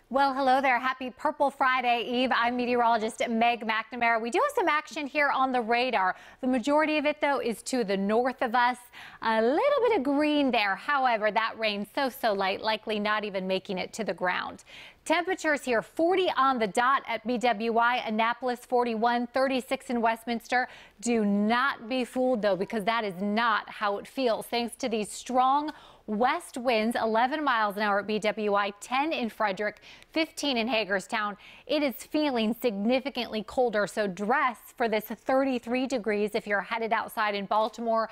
Well, hello there. Happy Purple Friday Eve. I'm meteorologist Meg McNamara. We do have some action here on the radar. The majority of it, though, is to the north of us. A little bit of green there. However, that rain so light, likely not even making it to the ground. Temperatures here 40 on the dot at BWI, Annapolis 41, 36 in Westminster. Do not be fooled, though, because that is not how it feels. Thanks to these strong west winds, 11 miles an hour at BWI, 10 in Frederick, 15 in Hagerstown. It is feeling significantly colder, so dress for this 33 degrees if you're headed outside in Baltimore,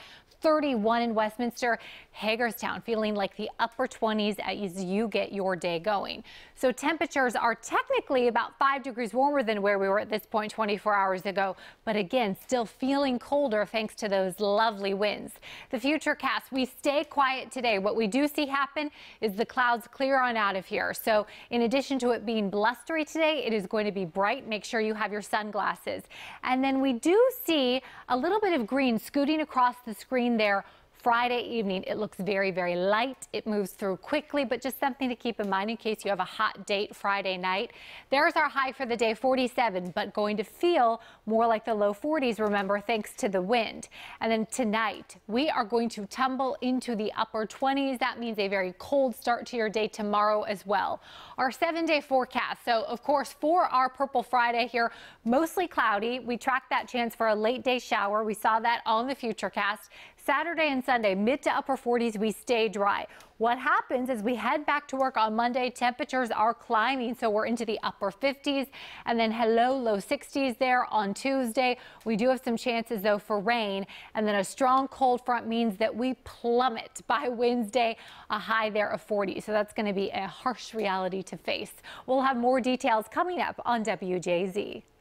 31 in Westminster. Hagerstown feeling like the upper 20s as you get your day going. So temperatures are technically about 5 degrees warmer than where we were at this point 24 hours ago, but again, still feeling colder thanks to those lovely winds. The futurecast, we stay quiet today. What we do see happen is the clouds clear on out of here. So in addition to it being blustery today, it is going to be bright. Make sure you have your sunglasses. And then we do see a little bit of green scooting across the screen there. Friday evening, it looks very light. It moves through quickly, but just something to keep in mind in case you have a hot date Friday night. There's our high for the day, 47, but going to feel more like the low 40s, remember, thanks to the wind. And then tonight, we are going to tumble into the upper 20s. That means a very cold start to your day tomorrow as well. Our 7-day forecast. So, of course, for our Purple Friday here, mostly cloudy. We tracked that chance for a late day shower. We saw that on the futurecast. Saturday and Sunday, mid to upper 40s, we stay dry. What happens is we head back to work on Monday. Temperatures are climbing, so we're into the upper 50s. And then low 60s there on Tuesday. We do have some chances, though, for rain. And then a strong cold front means that we plummet by Wednesday, a high there of 40. So that's going to be a harsh reality to face. We'll have more details coming up on WJZ.